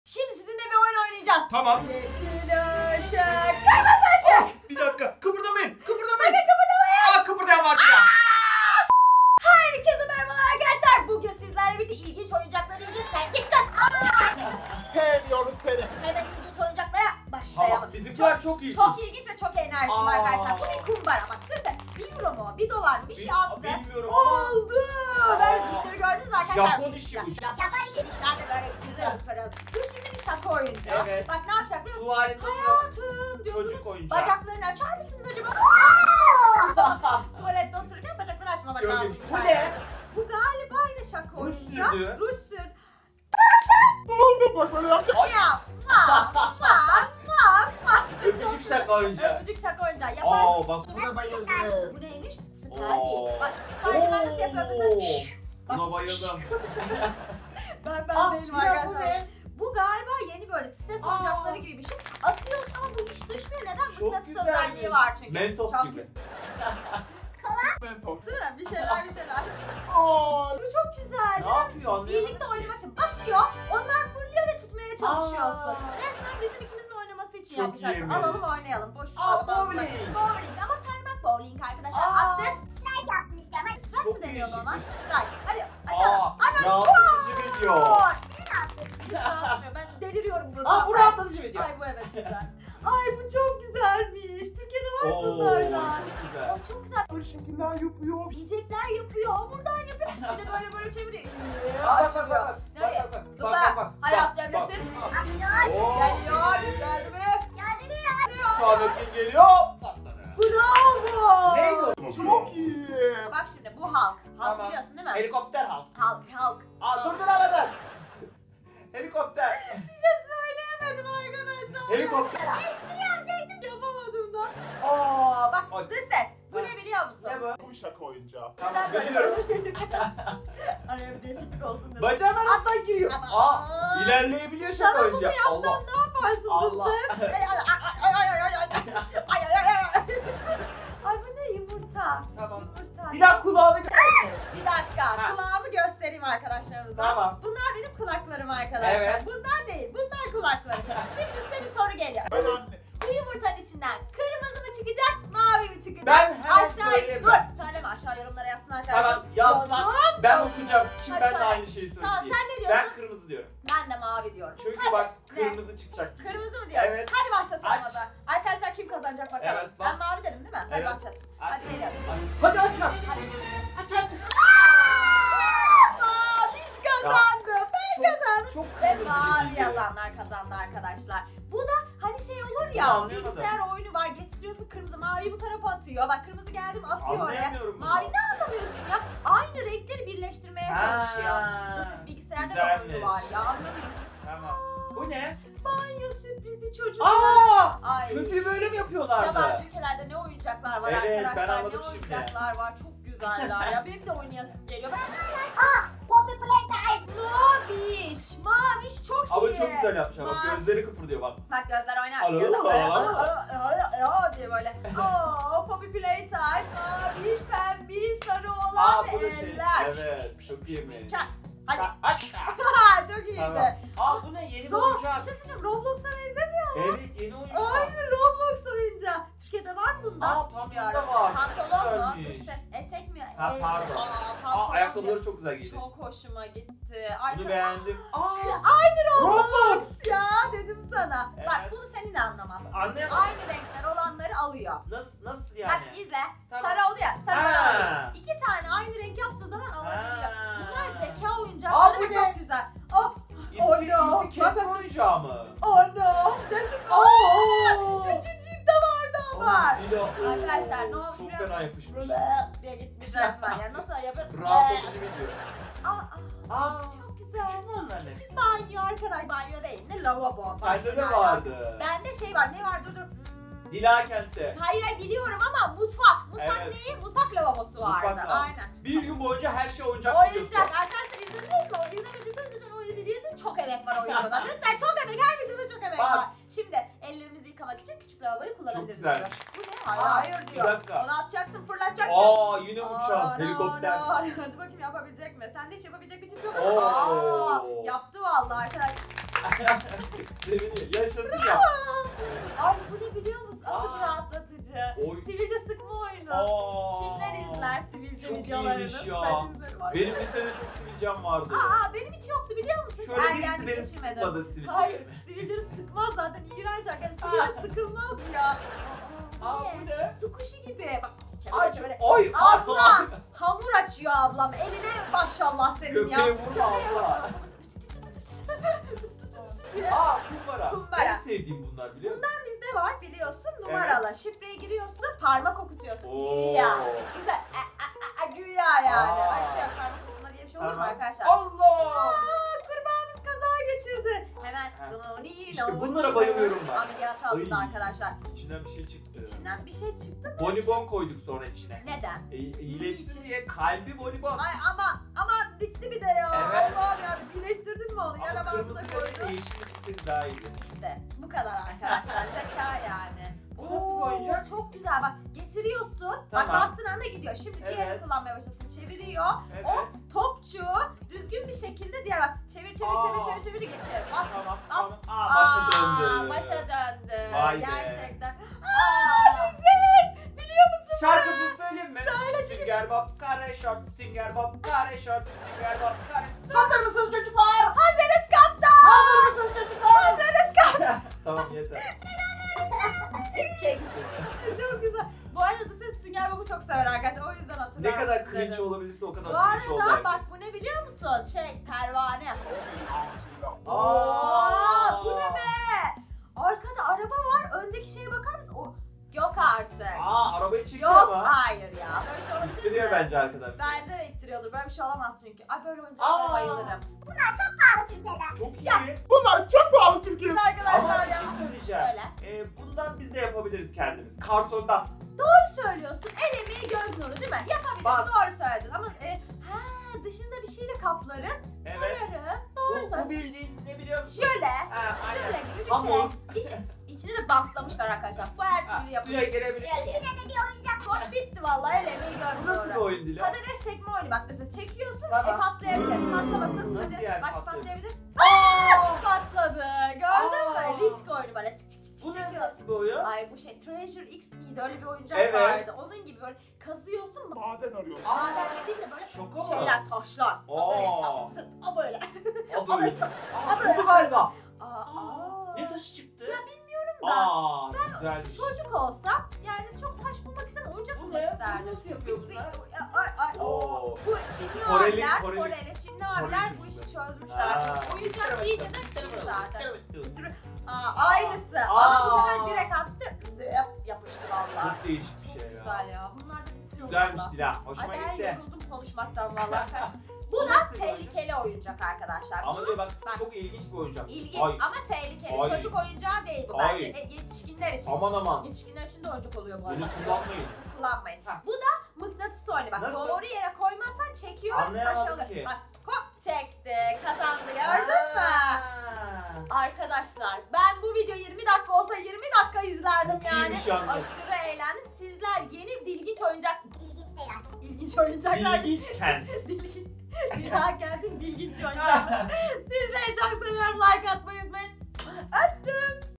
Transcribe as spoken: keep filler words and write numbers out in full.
Şimdi sizinle bir oyun oynayacağız. Tamam. Yeşil ışık, kırmızı ışık. Oh, bir dakika. Kıpırdamayın. Kıpırdamayın. Sakın kıpırdamayın. Aa, kıpırdayan vardı ya. Herkese merhabalar arkadaşlar. Bugün sizlerle birlikte ilginç oyuncakları ilginç sen git kız. Sevmiyoruz seni. Hemen ilginç oyuncaklara başlayalım. Tamam. Bizimkiler çok iyi. Çok ilginç ve çok enerjim Aa. arkadaşlar. Bu bir kumbara bak. Düşünsene. Bir euro mu? Bir dolar mı? Bir şey Bil- attı. bilmiyorum ama- Oldu. Böyle dişleri gördünüz mü arkadaşlar? Japon işi bu. Japon işi dişlerde böyle pırıl pırıl. Bu şimdi bir şaka oyuncağı. Evet. Bak ne yapacak biliyor musun? Tuvalette Hayatım diyor. çocuk bunun oyuncağı. Bacaklarını açar mısınız acaba? Tuvalette otururken bacakları açmamak Çok lazım. iyi. Bu ne? Bu galiba yine şaka Ruj oyuncağı. sürdü. Ruj sürdü. Ne oldu bak böyle yapacak. Ya. Mua, mua, mua, mua. Öpücük şaka oyuncağı. Öpücük şaka oyuncağı. Yaparsın. Aa bak. Buna bayıldım. Bu neymiş? Spider. Oo. Bak Spiderman nasıl yapıyordu sen? Oo. Şşş. Bak. Buna bayıldım. Ben ben Ah, değilim ya bu arkadaşlar. ne? Bu galiba yeni böyle stres Aa. oyuncakları gibi bir şey. Atıyorsun ama bu hiç düşmüyor. Neden? Çok Mıknatıs güzelmiş. özelliği var çünkü. Mentos Çok gibi. Mentos. Değil mi? Bir şeyler bir şeyler. Aa, Bu çok güzel. Ne Neden? yapıyor anlayamadım. Birlikte oynamak için basıyor. Onlar fırlıyor ve tutmaya çalışıyorsun. Aa. Resmen bizim ikimizin oynaması için Çok yapmışlar. iyiymiş. Alalım oynayalım. Boş Aa, tutalım. bowling. Bowling ama parmak bowling arkadaşlar. Aa. Attık. Strike yapsın istiyorum. Hadi strike Çok mı deniyordu ona? değişikmiş. Strike. Hadi Aa, açalım. Hadi. rahatlatıcı video. Gol. Hiç rahatlamıyor. Ben deliriyorum burada. Aa bu rahatlatıcı video. Ay bu evet güzel. Ay bu çok güzelmiş. Türkiye'de var Oo bunlardan. çok güzel. Ay çok güzel. böyle şekiller yapıyor. Yiyecekler yapıyor, hamurdan yapıyor. Bir de böyle böyle çeviriyor. Aa, bak bak bak bak. Nereye? Bak bak bak. Zıpla. Bak bak bak. Hadi Bak, atlayabilirsin. bak. Geliyor. Oo. Geliyor. Geldi mi? Geldi mi? Geliyor. Saadettin geliyor. Patladı. Bravo. Neydi o? Çok iyi. Bak şimdi bu halk. Halk Tamam. biliyorsun değil mi? Helikopter halk. Halk, halk. Aa durduramadın. Helikopter. Bir şey söyleyemedim arkadaşlar. Helikopter. Espri yapacaktım yapamadım da. Oo bak Ay. dış ses. Bu Ha. ne biliyor musun? Ne bu? Bu şaka oyuncağı. Tamam Neden böyle biliyorum. Araya bir değişiklik olsun dedim. Bacağın arasından giriyor. Ama- Aa ilerleyebiliyor şaka Sana bunu oyuncağı. yapsam Allah. ne yaparsın Allah. dış ses? Ay ay ay ay ay ay ay ay. Ay ay ay ay. Ay bu ne yumurta? Tamam. Yumurta. Dilan kulağını gö- Bir dakika. Ha. Kulağımı göstereyim arkadaşlarımıza. Tamam. Bunlar benim kulaklarım arkadaşlar. Evet. Bunlar değil. Bunlar kulaklarım. Şimdi size bir soru geliyor. Ben anne. Bu yumurtanın içinden kırmızı mı çıkacak, mavi mi çıkacak? Ben hemen aşağı söyleyeyim. dur. Söyleme aşağı yorumlara yazsın arkadaşlar. Tamam yaz lan. Yazın. Ben okuyacağım. Kim Hadi ben de söyle. aynı şeyi Tamam söyleyeyim. sen ne diyorsun? Ben kırmızı diyorum. Ben de mavi diyorum. Çünkü Hadi. bak Ne? kırmızı çıkacak. Kırmızı mı diyorsun? Evet. Hadi başlatalım Aç. o zaman. Arkadaşlar kim kazanacak bakalım. Evet, bas. Ben mavi dedim değil mi? Hadi Evet. başlayalım. Aç. Hadi geliyorum. Aç. Hadi aç lan. Hadi. Aç artık. Maviş kazandı. Ben Çok- kazandım. Çok Ve kırmızı mavi bir video. yazanlar kazandı arkadaşlar. Bu da hani şey olur ya, Anlayamadım. bilgisayar oyunu var, getiriyorsun kırmızı, maviyi bu tarafa atıyor. Bak kırmızı geldi mi atıyor oraya. Anlayamıyorum bunu. Mavi ne anlamıyorsun ya? Aynı renkleri birleştirmeye çalışıyor. Ha, Bu siz bilgisayarda bir güzelmiş. oyunu var ya, anlamıyorsun. Tamam. Bu ne? Banyo sürprizi çocuk. Aa! Ay. Köpüğü böyle mi yapıyorlardı? Yabancı ülkelerde ne oyuncaklar var Evet, ben arkadaşlar, ne anladım şimdi. oyuncaklar var, çok güzeller ya. Benim de oynayasım geliyor. Ben Aa! Poppy Playtime! Maviş! Maviş çok iyi. Ama çok güzel yapmışlar. Bak Mavi. gözleri kıpırdıyor bak. Bak gözler oynar. Alo, Gözler böyle alo. alo, alo, alo, alo diye böyle. Oo, Poppy Playtime, maviş, pembiş, sarı olan Aa ve bu da şey. eller. Evet çok iyiymiş. Çak. Hadi. Ha, Aç. Çok iyiydi. Tamam. Aa bu ne? Yeni bir Ro- oyuncak. bir şey söyleyeceğim. Roblox'a benzemiyor mu? Evet yeni oyuncak. Aynı Roblox oyuncağı. Türkiye'de var mı bundan? Aa pantolon da var. Pantolon mu? Güzelmiş. Etek mi? Ha, Elbise- pardon. Aa, Aa pantolon ayakkabıları çok güzel diye. giydi. Çok hoşuma gitti. Bunu Arka- beğendim. Aa. Aynı Roblox. Roblox. Ya dedim sana. Evet. Bak bunu senin de anlamazsın. Anlayamadım. Aynı renkler olanları alıyor. Nasıl nasıl yani? Bak izle. Tamam. Sarı oldu ya. Sarı Ha. alıyor. İki tane aynı renk yaptığı zaman alabiliyor. Ha. Bunlar zeka Aa, oyuncakları bu ve ne? çok güzel. Oh, İpi, Oh no. ipi kesme oyuncağı mı? oh no. Dedim. Oo. Üçüncüyüm de vardı ama. Dila. Arkadaşlar ne olmuş Çok biliyor fena musun? yapışmış. Bleh diye gitmiş resmen ya. Nasıl yapıyor? Rahatlatıcı video. Aa, aa, Aa. çok güzel. Küçük mü onlar ne? Küçük banyo arkadaş. Banyo değil ne lavabo. Sende de Banyo. vardı. Bende şey var ne var dur dur. Hmm. Dila kentte. Hayır hayır biliyorum ama mutfak. Mutfak Evet. neyi? Mutfak lavabosu vardı. Mutfak lavabo. Aynen. Bir gün boyunca her şey oyuncak Oyuncak. videosu. Arkadaşlar izlediniz mi? O izlemediyseniz lütfen o videoyu izleyin. Çok emek var o videoda. Lütfen çok emek. Her videoda çok emek Bak. var. Şimdi ellerimizi yıkamak için küçük lavaboyu kullanabiliriz. güzel. diyor. Bu ne? Hayır Aa, hayır bir diyor. dakika. Onu atacaksın fırlatacaksın. Aa yine Aa, uçağın no, helikopter. no. Hadi bakayım yapabilecek mi? Sende hiç yapabilecek bir tip yok ama. Oo. Aa, yaptı vallahi arkadaşlar. Seviniyor. Yaşasın ya. Ay bu ne biliyor musun? Asıl Aa. rahatlatıcı. Oy. Sivilce sıkma oyunu. Aa. Kimler izler sivilce Çok videolarını? iyiymiş ya. Ben izlerim arkadaşlar. Benim lisede çok sivilcem vardı. Aa benim hiç yoktu biliyor musun? Hiç Şöyle birisi ergenlik beni geçirmedim. sıkmadı sivilce. Hayır, sivilceleri sıkmaz zaten. İğrenç arkadaşlar. Sivilce sıkılmaz ya. Aa bu ne? Sukuşi gibi. Bak, Ay, şöyle. oy. Abla, hamur açıyor ablam. Eline maşallah senin ya. Köpeğe vurma abla. Aa kumbara. Kumbara. En sevdiğim bunlar biliyor musun? Bizde var biliyorsun numaralı. Şifreyi giriyorsun, parmak okutuyorsun. Oo. Güya. Güzel. A, a, a, a, güya yani. Aa. Ay şey parmak okuma diye bir şey olur mu Tamam. arkadaşlar? Allah. Aa, kurbağamız kaza geçirdi. Hemen Ha. noni, İşte noni, bunlara bayılıyorum noni ben. ameliyata alındı Ay. arkadaşlar. İçinden bir şey çıktı. İçinden bir şey çıktı mı? Bonibon koyduk sonra içine. Neden? E, iyileşsin diye kalbi bonibon. Ay ama ama dikti bir de ya. Evet. Allah'ım ya iyileştirdin mi onu? Ama Yara kırmızı bandına gözle koydun. yeşil gitseydi daha iyiydi. İşte bu kadar arkadaşlar. Zeka yani. Bu nasıl bir oyuncak? Çok güzel bak getiriyorsun. Bak Tamam. bastığın anda gidiyor. Şimdi Evet. diğerini kullanmaya başlıyorsun. Çeviriyor. Evet. O topçuğu düzgün bir şekilde diğer bak çevir çevir Aa. çevir çevir çevir getir. Bas. Tamam Bas. tamam. Aa başa döndü. Aa, başa döndü. Vay be. Gerçekten. Aa güzel. Biliyor musun? Şarkısını söyleyeyim mi? Söyle çünkü- Singer Bob kare şort, Singer Bob kare şort, Singer Bob kare. Hazır mısınız çocuklar? Hazırız kaptan. Hazır mısınız çocuklar? Hazırız kaptan. Tamam yeter. Çekti. Çok güzel. Bu arada da ses Sünger Bob'u çok sever arkadaşlar. O yüzden Ne hatırlıyorum. kadar dedim. cringe olabilirse o kadar Bu cringe oldu. arada herkes. bak bu ne biliyor musun? Şey pervane. Aa. Aa, bu ne be? Arkada araba var. Öndeki şeye bakar mısın? O yok artık. Aa arabayı çekiyor Yok ama. hayır ya. Böyle bir şey olabilir mi? Gidiyor bence arkadan. Bence de ittiriyordur. Böyle bir şey olamaz çünkü. Ay böyle oyuncaklara Aa. bayılırım. Çok iyi. Bunlar çok pahalı Türkiye'de. Ama Arkadaşlar bir ya. şey söyleyeceğim. Söyle. Ee, bundan biz de yapabiliriz kendimiz. Kartondan. Doğru söylüyorsun. El emeği göz nuru değil mi? Yapabiliriz. Bas. Doğru söyledin. Ama e, ha, dışında bir şeyle kaplarız. Evet. Sayarız. Doğru Bu, bu söylüyorsun. bildiğin ne biliyor musun? Şöyle. Ha, Şöyle aynen. gibi bir Hamur. şey. İçi, içine de bantlamışlar arkadaşlar. Bu her Ha, türlü suya yapılır. girebilir. İçine de bir oyuncak koy. Bitti vallahi el emeği göz Bu nasıl bir nuru. oyun Dila? Patates çekme oyunu bak mesela çekiyorsun Tamam. e patlayabilir. Patlamasın. Nasıl Hadi yani bak patlıyor? patlayabilir. Aa, patladı. Gördün Aa. mü? Risk oyunu böyle tık tık tık Bu ne çekiyorsun. nasıl bir oyun? Ay bu şey Treasure X miydi? Öyle bir oyuncak Evet. vardı. Onun gibi böyle kazıyorsun mu? Maden arıyorsun. Aa. Maden değil de böyle Şaka mı? şeyler, taşlar. Aa. Böyle, a böyle. Aa böyle. Aa, Aa böyle. bu galiba. Aa, aa. Ne taşı çıktı? Ya bilmiyorum da. Aa güzelmiş. Çocuk olsam yani çok taş bulmak istemem. Oyuncak Bu bulmak ne? isterdim. Bu nasıl yapıyor bunlar? Ay ay Oo. oo. Bu Çinli Koreli- abiler, Koreli- Koreli, Çinli abiler bu işi çocuklar. çözmüşler. Aa. Oyuncak deyince de Çin zaten. Çok Aa, aynısı. Aa. Ama bu sefer direkt attı. Zıp yapıştı valla. değişik bir şey ya. Güzel ya. Bunlardan istiyorum Güzelmiş valla. Dila. Ay Hoşuma ben gitti. yoruldum konuşmaktan valla. Bu Bu da nasıl bir tehlikeli oyuncak arkadaşlar. Ama diyor bak, Bak. çok ilginç bir oyuncak. İlginç Ay, ama tehlikeli. Ay. Çocuk oyuncağı değil bu Ay. bence. E, yetişkinler için. aman aman. Yetişkinler için de oyuncak oluyor bu arada. Bunu kullanmayın. Kullanmayın. Ha. Bu da mıknatıs oyunu. Bak Nasıl? doğru yere koymazsan çekiyor ve taş Anlayamadım alır. ki. Bak hop çekti. Kazandı gördün mü? Aa. Arkadaşlar ben bu video yirmi dakika olsa yirmi dakika izlerdim Çok yani. iyiymiş yalnız. Aşırı eğlendim. Sizler yeni ilginç oyuncak... İlginç şeyler. İlginç oyuncaklar. İlginç kent. Dilginç. Dilha geldim dilginç oyuncaklar. Sizleri çok seviyorum. Like atmayı unutmayın. Öptüm.